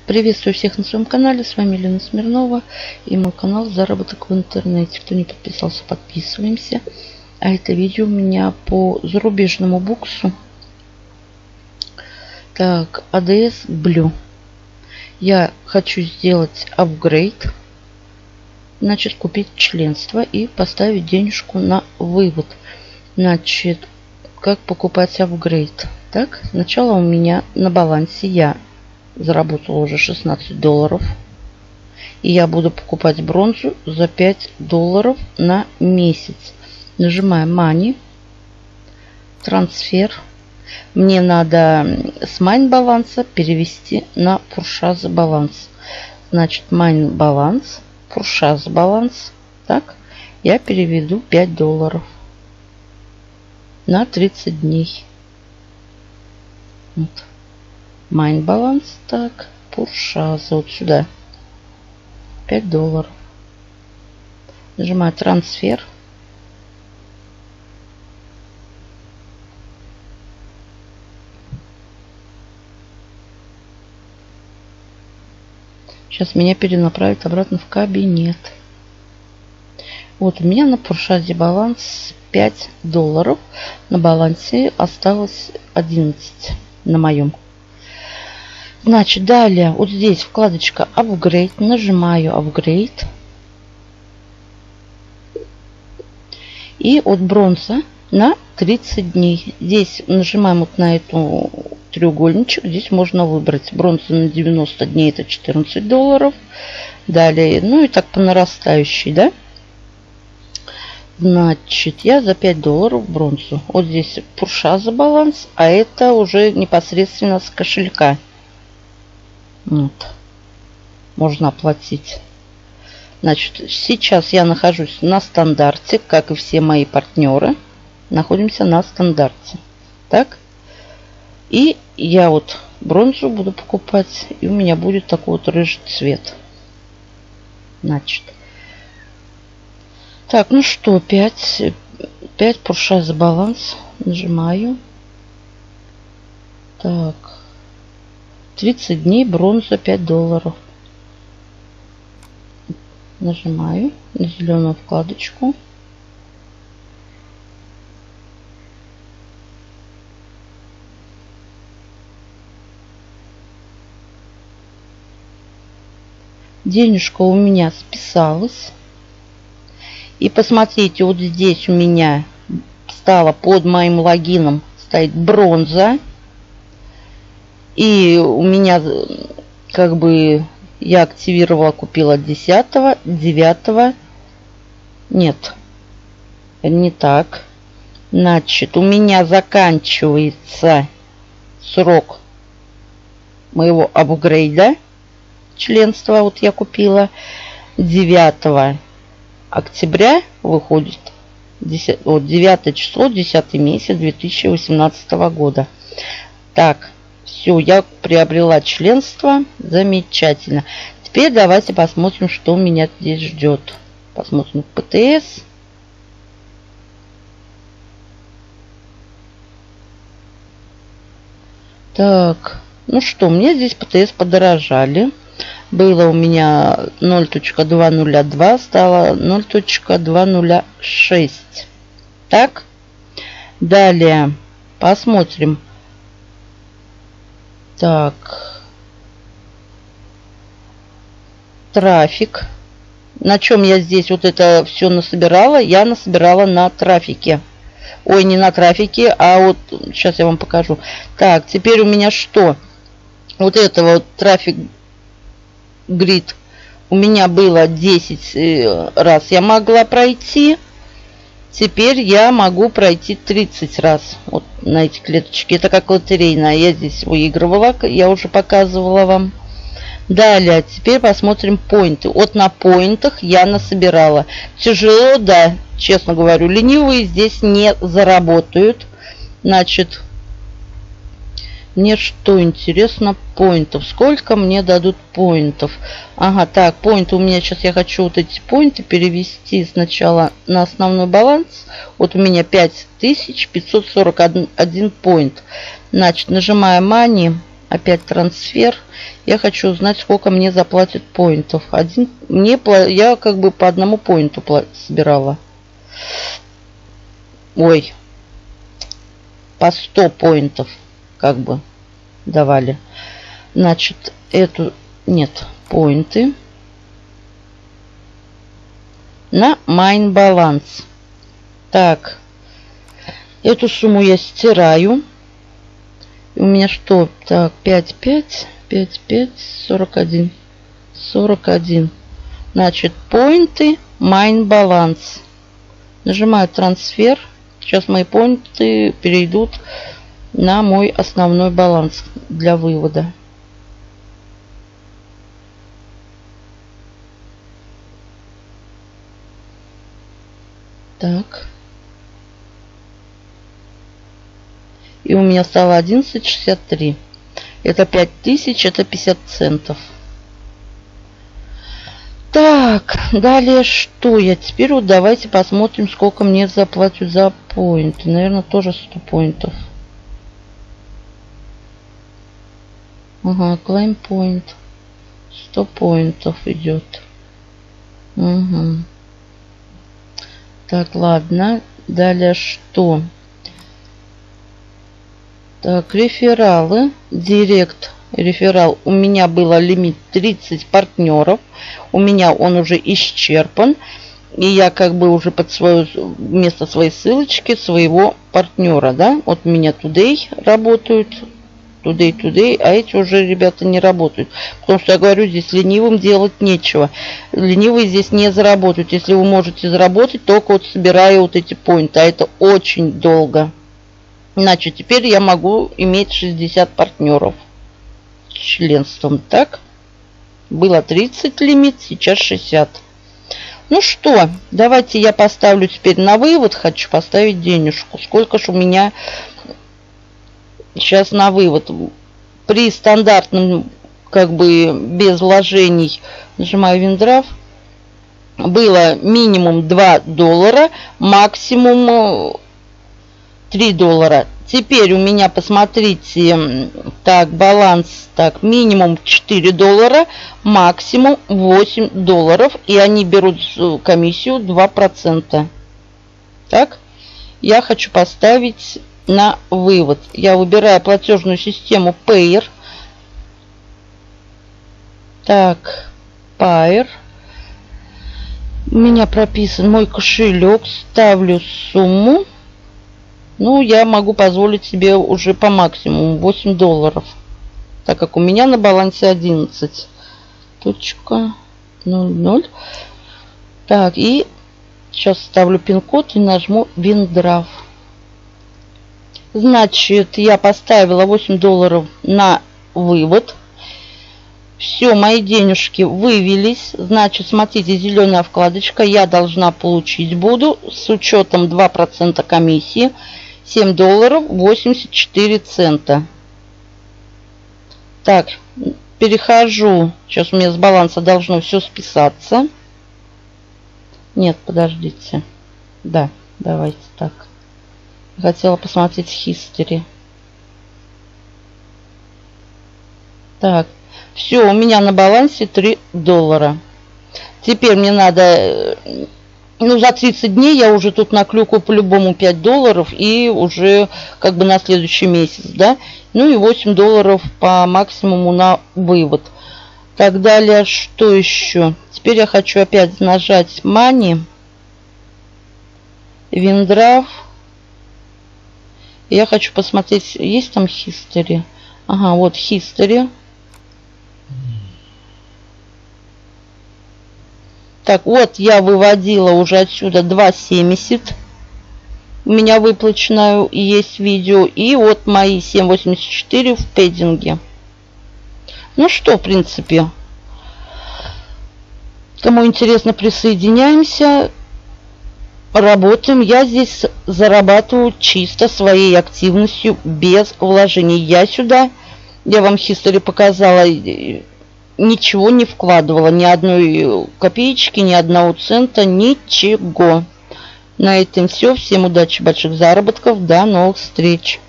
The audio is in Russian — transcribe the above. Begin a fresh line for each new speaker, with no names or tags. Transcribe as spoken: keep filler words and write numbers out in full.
Приветствую всех на своем канале, с вами Елена Смирнова и мой канал Заработок в интернете. Кто не подписался, подписываемся. А это видео у меня по зарубежному буксу. Так, эй ди эс Blue. Я хочу сделать апгрейд. Значит, купить членство и поставить денежку на вывод. Значит, как покупать апгрейд? Так, сначала у меня на балансе я заработала уже шестнадцать долларов. И я буду покупать бронзу за пять долларов на месяц. Нажимаем Money. Трансфер. Мне надо с майн баланса перевести на Purchase баланс. Значит, майн баланс, Purchase баланс. Так, я переведу пять долларов на тридцать дней. Вот. Майн баланс, так, Purchase, вот сюда, пять долларов. Нажимаю трансфер. Сейчас меня перенаправит обратно в кабинет. Вот у меня на Purchase баланс пять долларов. На балансе осталось одиннадцать на моем. Значит, далее вот здесь вкладочка Upgrade. Нажимаю Upgrade. И от бронза на тридцать дней. Здесь нажимаем вот на эту треугольничек. Здесь можно выбрать. Бронза на девяносто дней это четырнадцать долларов. Далее, ну и так по нарастающей, да? Значит, я за пять долларов бронзу. Вот здесь Purchase баланс, а это уже непосредственно с кошелька. Вот. Можно оплатить. Значит, сейчас я нахожусь на стандарте, как и все мои партнеры. Находимся на стандарте. Так. И я вот бронзу буду покупать. И у меня будет такой вот рыжий цвет. Значит. Так, ну что, пять, пять Purchase баланс. Нажимаю. Так. тридцать дней бронза пять долларов. Нажимаю на зеленую вкладочку. Денежка у меня списалась. И посмотрите, вот здесь у меня стало под моим логином стоит бронза. И у меня как бы я активировала, купила десятого, девятого. Нет, не так. Значит, у меня заканчивается срок моего апгрейда. Членства вот я купила девятого октября, выходит вот девятое число, десятый месяц две тысячи восемнадцатого года. Так. Все, я приобрела членство. Замечательно. Теперь давайте посмотрим, что меня здесь ждет. Посмотрим пэ тэ эс. Так, ну что, мне здесь пэ тэ эс подорожали. Было у меня ноль точка двести два, стало ноль точка двести шесть. Так, далее посмотрим. Так, трафик. На чем я здесь вот это все насобирала? Я насобирала на трафике. Ой, не на трафике, а вот сейчас я вам покажу. Так, теперь у меня что? Вот это вот трафик грид. У меня было десять раз я могла пройти. Теперь я могу пройти тридцать раз вот на эти клеточки. Это как лотерейная. Я здесь выигрывала. Я уже показывала вам. Далее, теперь посмотрим поинты. Вот на поинтах я насобирала. Тяжело, да, честно говорю. Ленивые здесь не заработают. Значит, мне что интересно, поинтов. Сколько мне дадут поинтов? Ага, так, поинты у меня сейчас, я хочу вот эти поинты перевести сначала на основной баланс. Вот у меня пять тысяч пятьсот сорок один поинт. Значит, нажимаю Money, Опять трансфер. Я хочу узнать, сколько мне заплатят поинтов. Один, мне, я как бы по одному поинту собирала. Ой. По сто поинтов как бы давали. Значит, эту... Нет, поинты. На майн баланс. Так. Эту сумму я стираю. У меня что? Так, пять, пять, пять, пять, сорок один. сорок один. Значит, поинты, майн баланс. Нажимаю трансфер. Сейчас мои поинты перейдут на мой основной баланс для вывода. Так. И у меня стало одиннадцать шестьдесят три. Это пять тысяч, это пятьдесят центов. Так, далее что я? Теперь вот давайте посмотрим, сколько мне заплатят за поинты. Наверное, тоже сто поинтов. Ага, claim point. сто поинтов идет. Угу. Так, ладно. Далее что? Так, рефералы. Директ реферал. У меня было лимит тридцать партнеров. У меня он уже исчерпан. И я как бы уже под свое вместо своей ссылочки своего партнера, да. Вот у меня Today работают. Today, Today. А эти уже ребята не работают. Потому что я говорю, здесь ленивым делать нечего. Ленивые здесь не заработают. Если вы можете заработать, только вот собирая вот эти поинты. А это очень долго. Значит, теперь я могу иметь шестьдесят партнеров с членством. Так. Было тридцать лимит, сейчас шестьдесят. Ну что, давайте я поставлю теперь на вывод. Хочу поставить денежку. Сколько ж у меня сейчас на вывод? При стандартном, как бы, без вложений, нажимаю Виндраф, было минимум два доллара, максимум три доллара. Теперь у меня, посмотрите, так, баланс, так, минимум четыре доллара, максимум восемь долларов. И они берут комиссию два процента. Так, я хочу поставить на вывод. Я выбираю платежную систему Payer. Так, Payer. У меня прописан мой кошелек. Ставлю сумму. Ну, я могу позволить себе уже по максимуму восемь долларов. Так как у меня на балансе одиннадцать. Точка ноль ноль. Так, и сейчас ставлю пин-код и нажму Виндраф. Значит, я поставила восемь долларов на вывод. Все, мои денежки вывелись. Значит, смотрите, зеленая вкладочка. Я должна получить буду с учетом два процента комиссии. семь долларов восемьдесят четыре цента. Так, перехожу. Сейчас у меня с баланса должно все списаться. Нет, подождите. Да, давайте так. Хотела посмотреть history. Так, все, у меня на балансе три доллара. Теперь мне надо... Ну, за тридцать дней я уже тут наклюкаю по-любому пять долларов. И уже как бы на следующий месяц, да. Ну и восемь долларов по максимуму на вывод. Так, далее, что еще? Теперь я хочу опять нажать Money. Виндраф. Я хочу посмотреть, есть там history. Ага, вот history. Так, вот я выводила уже отсюда два семьдесят. У меня выплачено и есть видео. И вот мои семь восемьдесят четыре в пэддинге. Ну что, в принципе. Кому интересно, присоединяемся. Работаем. Я здесь зарабатываю чисто своей активностью, без вложений. Я сюда, я вам history показала, ничего не вкладывала, ни одной копеечки, ни одного цента, ничего. На этом все. Всем удачи, больших заработков. До новых встреч.